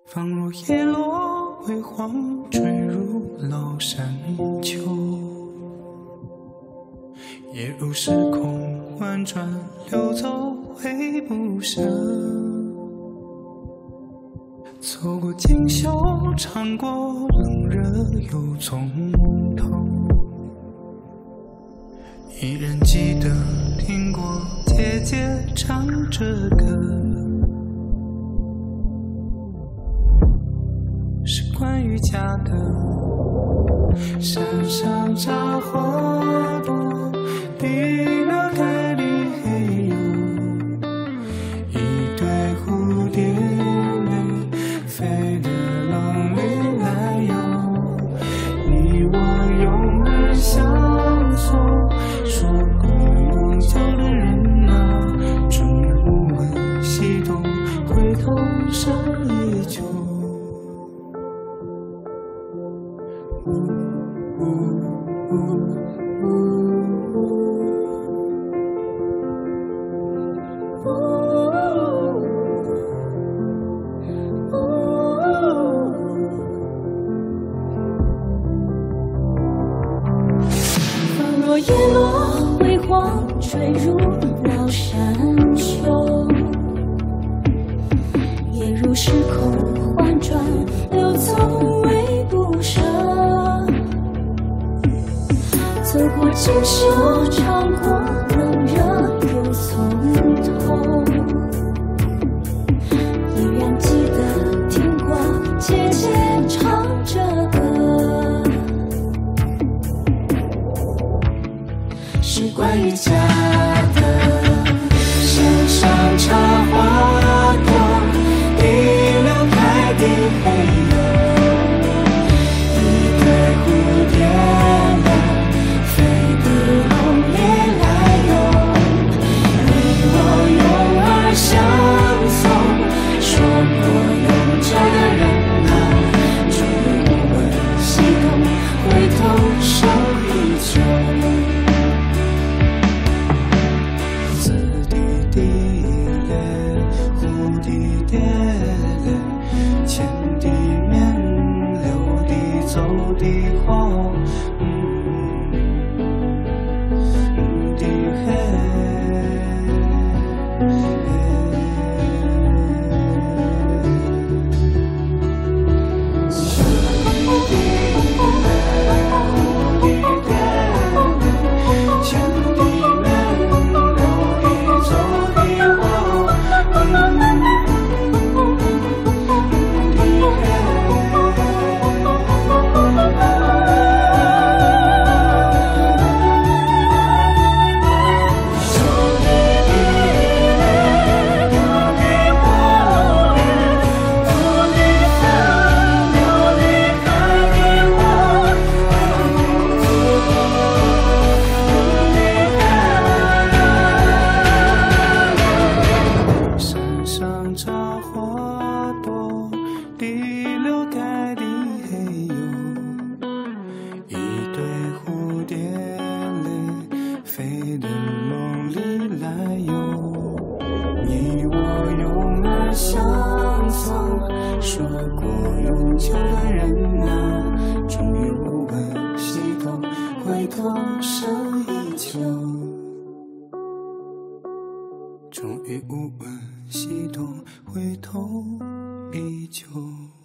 仿若叶落微黄，坠入老山丘。也如时空婉转流走，回不舍。走过锦绣，尝过冷热，又从头。依然记得听过姐姐唱着歌。是关于家的，山上插花朵，地了开的黑油，一堆蝴蝶泪飞得浪里来游，你我永远相从，说过永久的人啊，终于无问西东，回头剩依旧。 仿若叶落微黄，坠入老山丘，也如时空婉转流走，微不舍。走过锦绣，尝过冷热，又从头。依然记得听过姐姐唱着歌，是关于家的。山上插花朵，地了开的黑油，一堆蝴蝶泪飞得浪里来游，你我永而相从，说过永久的人啊，终于无问西东，回头剩依旧。紫滴滴泪，湖底蝶泪，浅地面流地走地荒，地黑。插花朵，地流开的黑油，一堆蝴蝶泪飞得梦里来游，你我永而相从，说过永久的人啊，终于无问西东，回头剩依旧。终于无问西东，回头依旧。